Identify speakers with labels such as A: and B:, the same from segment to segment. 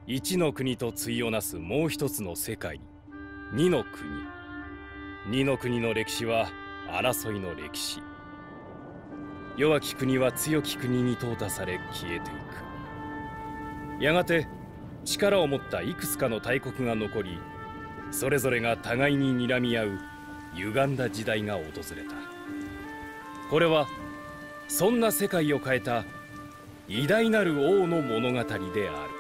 A: 一の国と対をなすもう一つの世界、二の国。二の国の歴史は争いの歴史。弱き国は強き国に淘汰され消えていく。やがて力を持ったいくつかの大国が残り、それぞれが互いに睨み合う歪んだ時代が訪れた。これはそんな世界を変えた偉大なる王の物語である。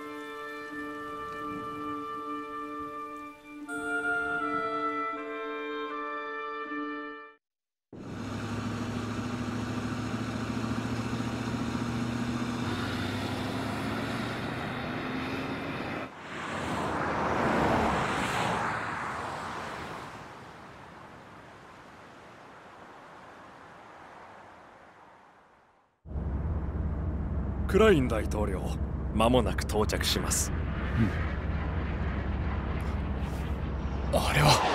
B: クライン大統領、間もなく到着します。あれは。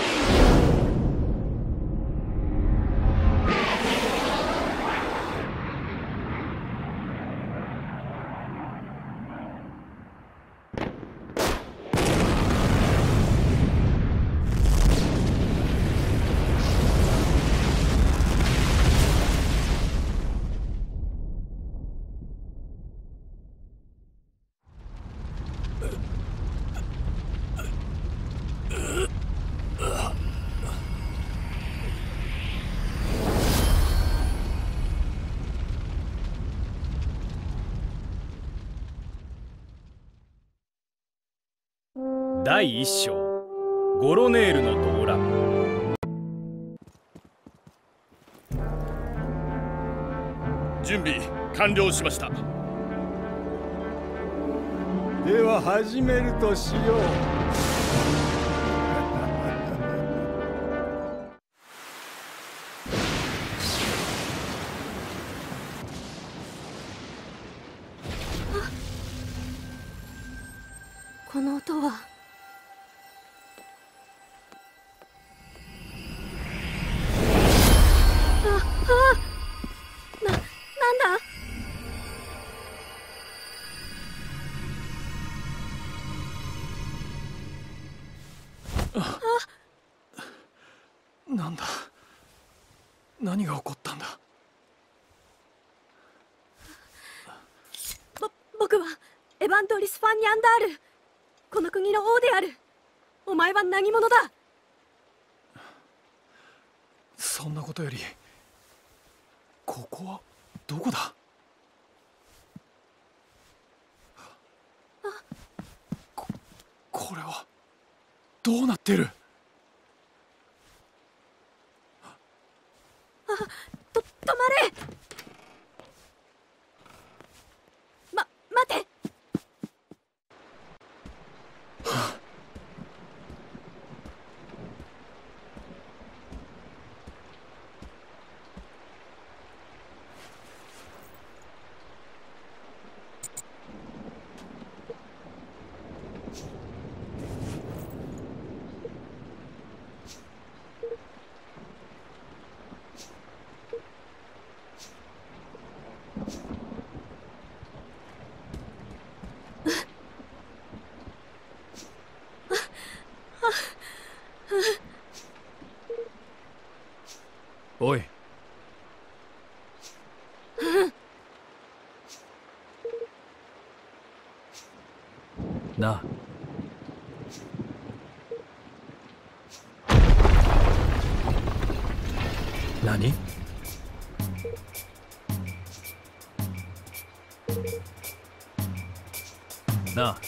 A: 第一章、ゴロネールの動乱。
C: 準備完了しました。
D: では始めるとしよう。
E: この音は。なんだ。
B: なんだ。何が起こったんだ。
E: 僕はエヴァントリス・ファンニャンダール、この国の王である。お前は何者だ。
B: そんなことより、ここはどこだ。これはどうなってる。
E: 止まれ。待て。
B: おい。なあ。何？なあ。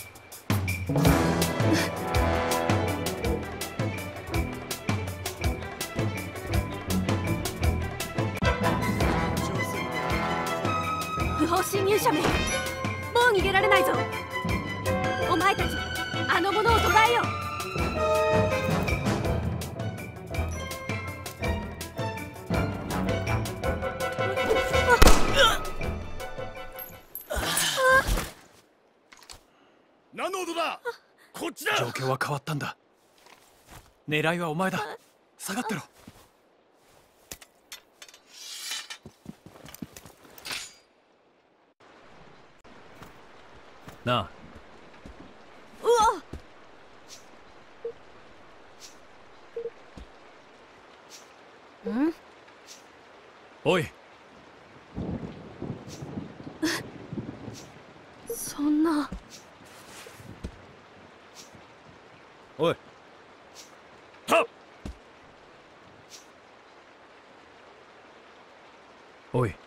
E: 不法侵入者め、もう逃げられないぞ。お前たち、あの者を捕らえよ。
C: 何の音だ。こっちだ。
B: 状況は変わったんだ。狙いはお前だ。下がってろ。なあ。
E: ん？
B: おい。
E: そんな。
B: おい。
A: はっ。
B: おい。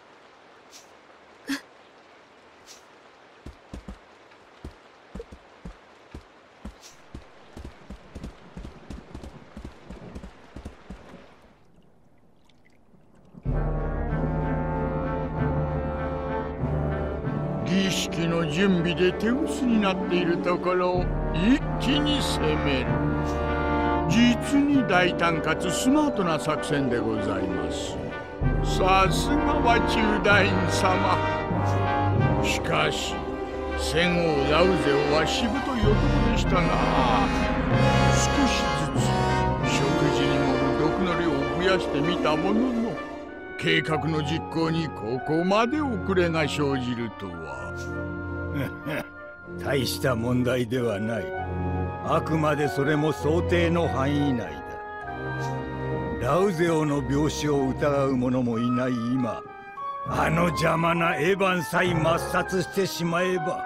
F: 儀式の準備で手薄になっているところを一気に攻める。実に大胆かつスマートな作戦でございます。さすがは中大院様。しかし戦王ラウゼオはしぶとい男でしたが、少しずつ食事に盛る毒の量を増やしてみたものの、計画の実行にここまで遅れが生じるとは。
D: 大した問題ではない。あくまでそれも想定の範囲内だ。ラウゼオの病死を疑う者もいない今、あの邪魔なエヴァンさえ抹殺してしまえば。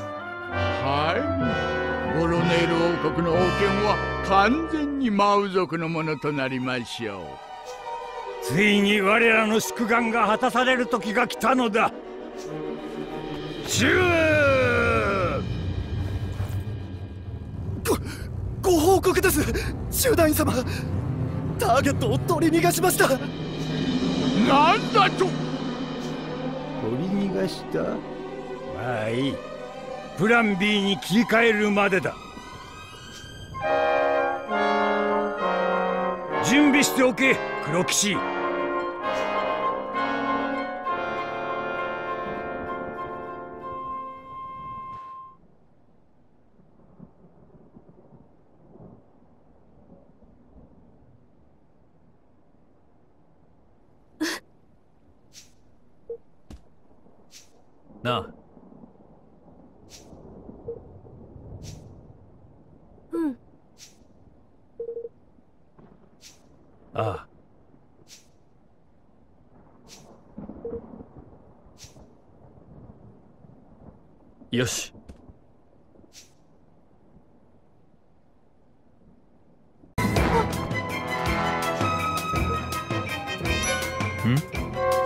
F: はい、ゴロネール王国の王権は完全にマウ族のものとなりましょう。
D: ついに我らの宿願が果たされる時が来たのだ。
B: ご報告です、中大院様。ターゲットを取り逃がしました。
F: なんだと。
D: 取り逃がした。まあいい。プラン B に切り替えるまでだ。準備しておけ、黒騎士。
B: なあ。
E: うん。
B: ああ。よし。ん？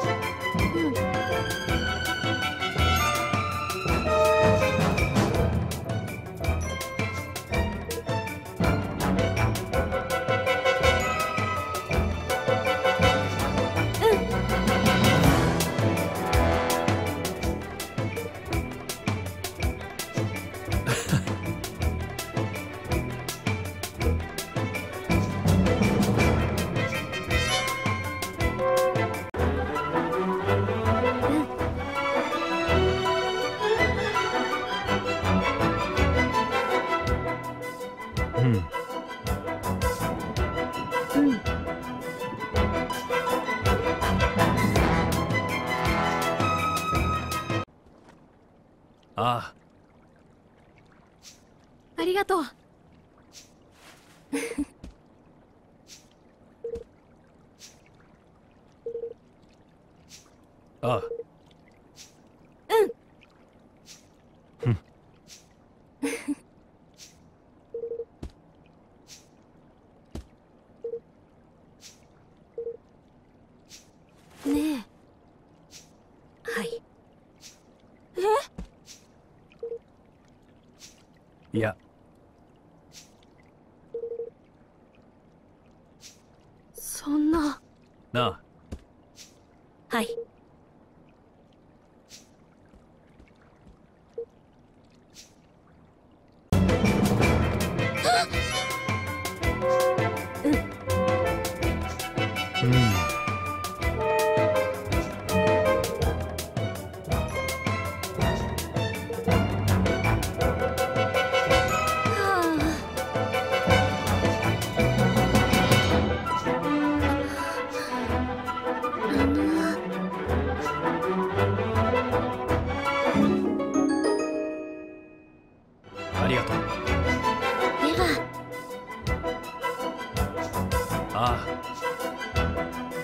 B: ああ。
E: ありがとう。
B: ああ。
E: うん。ねえ。はい。
B: いや。
E: そんな。
B: なあ。
E: はい。
B: ありがとう。
E: では。
B: ああ。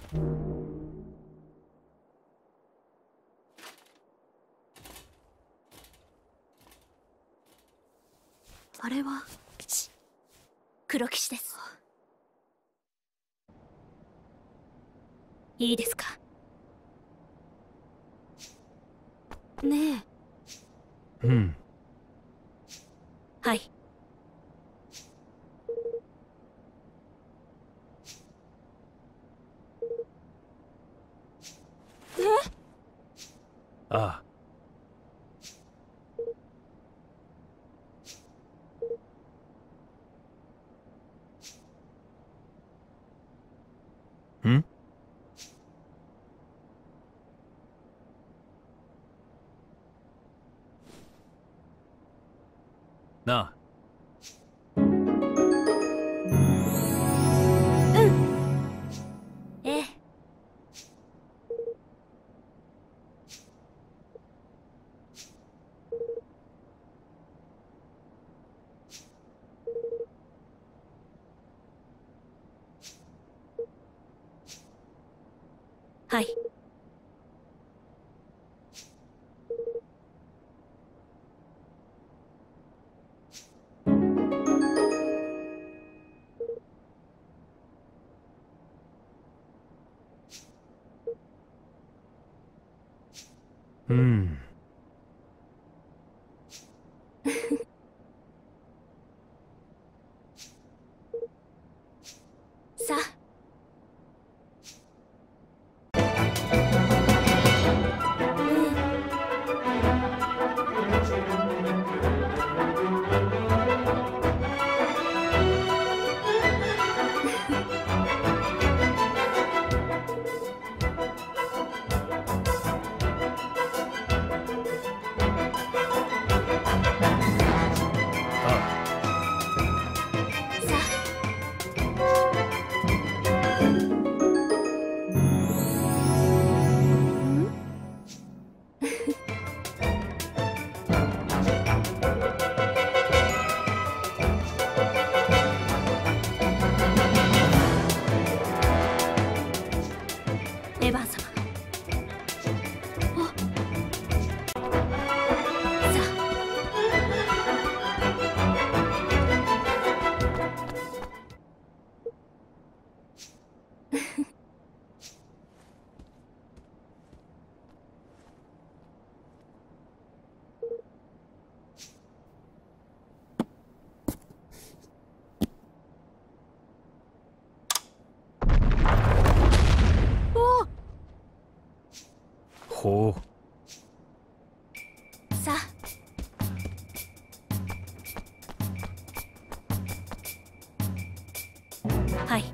E: あれは黒騎士です。いいですか。ねえ。
G: うん。
E: はい。
G: ああ。ん？なあ。
E: ええ。はい。
G: うん。
E: さあ。エヴァン様。さ
G: ほう。
E: さあ。はい。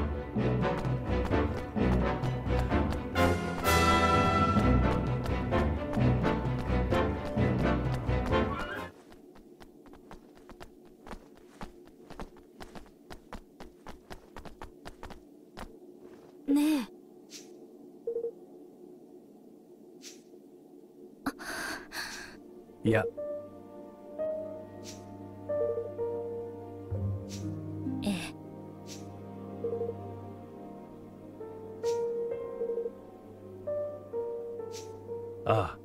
E: ねえ。
G: いや。
E: ええ。
G: ああ。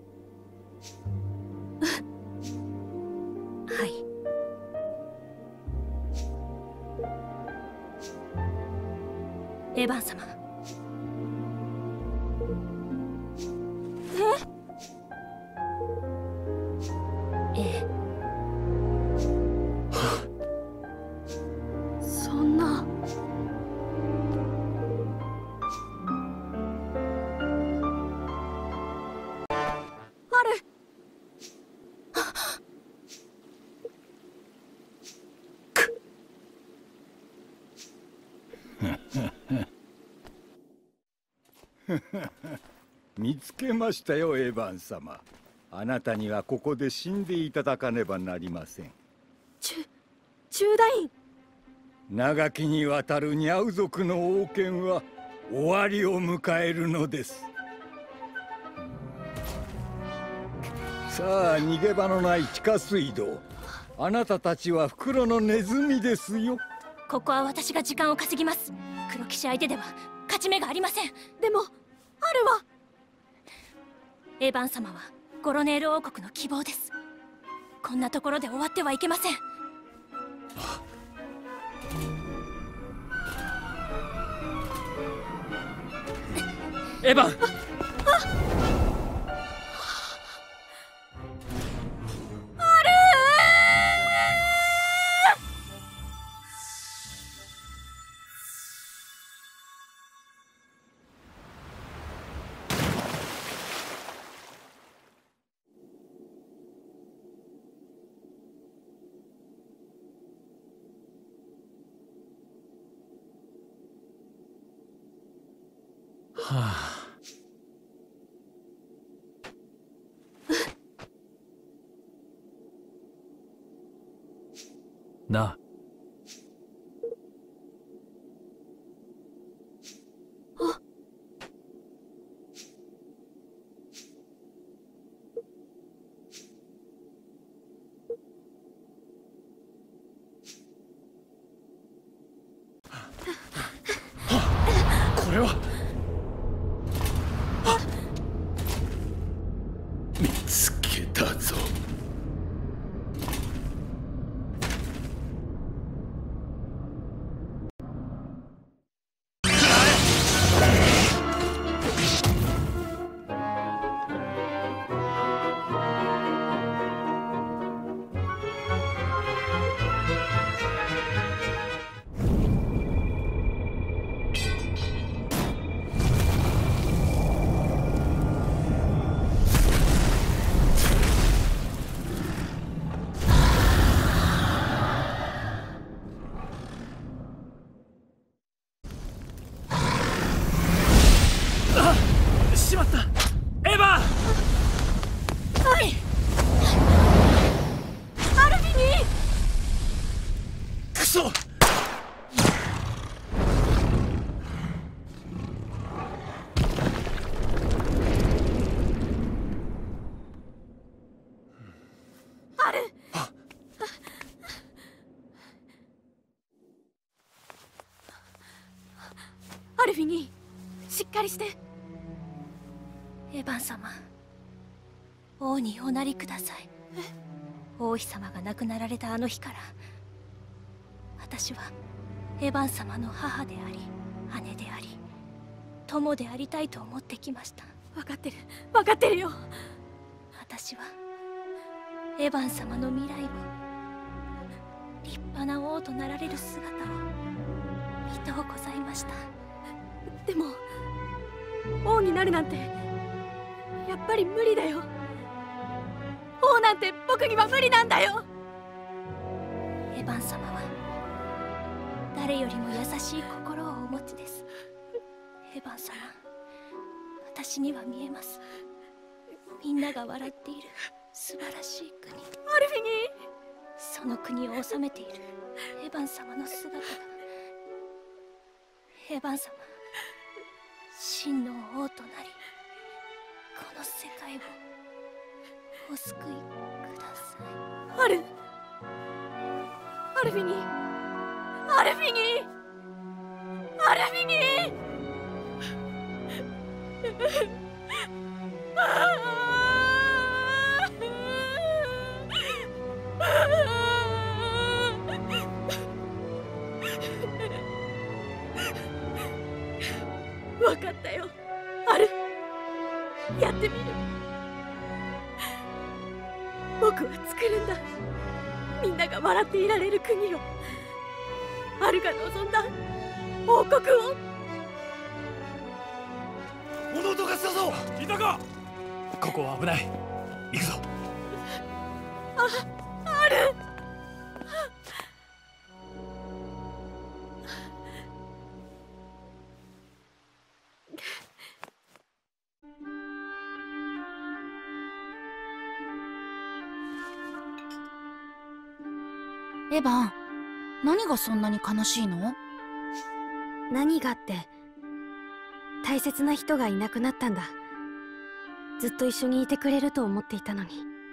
E: はい。エヴァン様。ええ。そんな。ある。
D: 見つけましたよ、エヴァン様。あなたにはここで死んでいただかねばなりません。
E: 中大院。
D: 長きにわたるニャウ族の王権は終わりを迎えるのです。さあ、逃げ場のない地下水道。あなたたちは袋のネズミですよ。
E: ここは私が時間を稼ぎます。黒騎士相手では勝勝ち目がありません。でもアルはエヴァン様はゴロネール王国の希望です。こんなところで終わってはいけません。
A: エヴァン、
G: はあ。なあ。
A: これは
C: 見つけたぞ。
A: しまった。エヴァン、
E: はい。アルフィニー。
A: クソ。
E: アル。アルフィニー、しっかりして。エヴァン様、王におなりください。王妃様が亡くなられたあの日から、私はエヴァン様の母であり姉であり友でありたいと思ってきました。分かってる、分かってるよ。私はエヴァン様の未来を、立派な王となられる姿を見とうございました。でも王になるなんてやっぱり無理だよ。王なんて僕には無理なんだよ。エヴァン様は誰よりも優しい心をお持ちです。エヴァン様、私には見えます。みんなが笑っている素晴らしい国、アルフィニー。その国を治めているエヴァン様の姿が、エヴァン様、真の王となり、この世界をお救いください。アルフィニー、アルフィニー、アルフィニー。分かったよ、アル。やってみる。僕は作るんだ。みんなが笑っていられる国を、アルが望んだ王国を。
B: 物音がしたぞ。
A: いたか。ここは危ない。行くぞ。
E: アル。
H: エヴァン、何がそんなに悲しいの？
E: 何がって、大切な人がいなくなったんだ。ずっと一緒にいてくれると思っていたのに。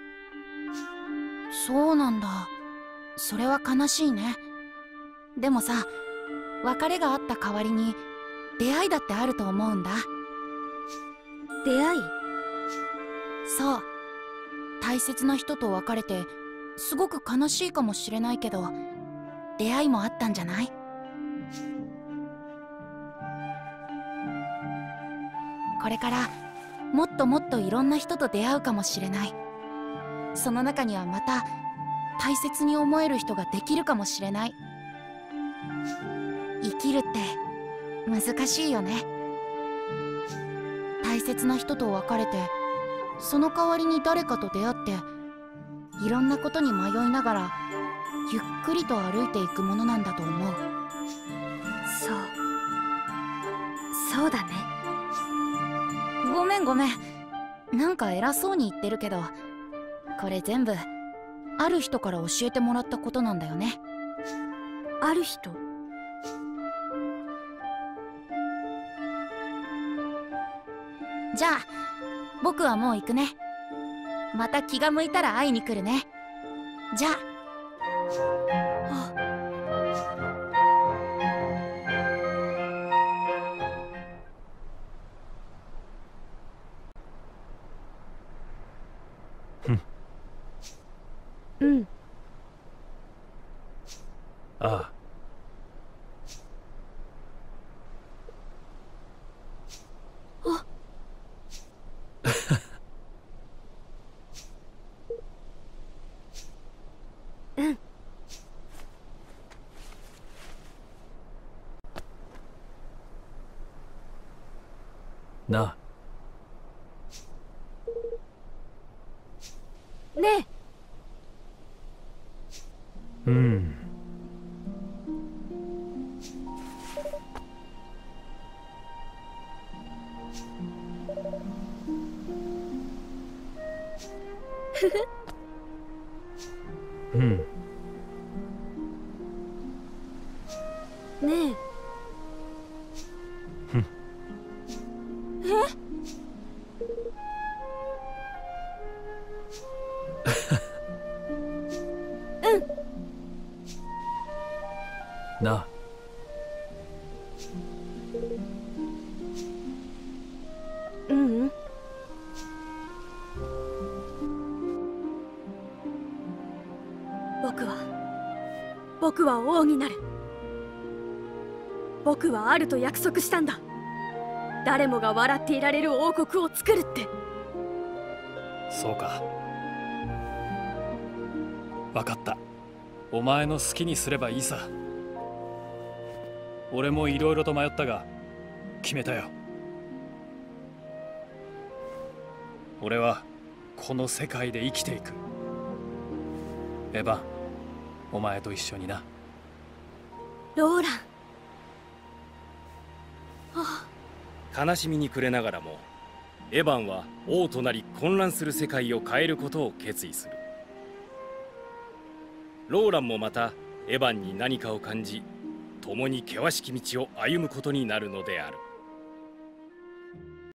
H: そうなんだ。それは悲しいね。でもさ、別れがあった代わりに出会いだってあると思うんだ。
E: 出会い？
H: そう。大切な人と別れてすごく悲しいかもしれないけど、出会いもあったんじゃない？これからもっともっといろんな人と出会うかもしれない。その中にはまた大切に思える人ができるかもしれない。生きるって難しいよね。大切な人と別れて、その代わりに誰かと出会って、いろんなことに迷いながらゆっくりと歩いていくものなんだと思う。
E: そうだね。
H: ごめんごめん、なんか偉そうに言ってるけど、これ全部ある人から教えてもらったことなんだよね。
E: ある人？
H: じゃあ僕はもう行くね。また気が向いたら会いに来るね。じゃあ。
E: うん。
G: ああ。
E: うん。
G: なあ。
E: ねえ。
G: うん。うん。
E: ねえ。
G: なあ。
E: ううん。僕は王になる。僕はあると約束したんだ。誰もが笑っていられる王国を作るって。
A: そうか。分かった。お前の好きにすればいいさ。俺もいろいろと迷ったが決めたよ。俺はこの世界で生きていく。エヴァン、お前と一緒にな。
E: ローラン。
A: 悲しみに暮れながらもエヴァンは王となり混乱する世界を変えることを決意する。ローランもまたエヴァンに何かを感じ、共に険しき道を歩むことになるのである。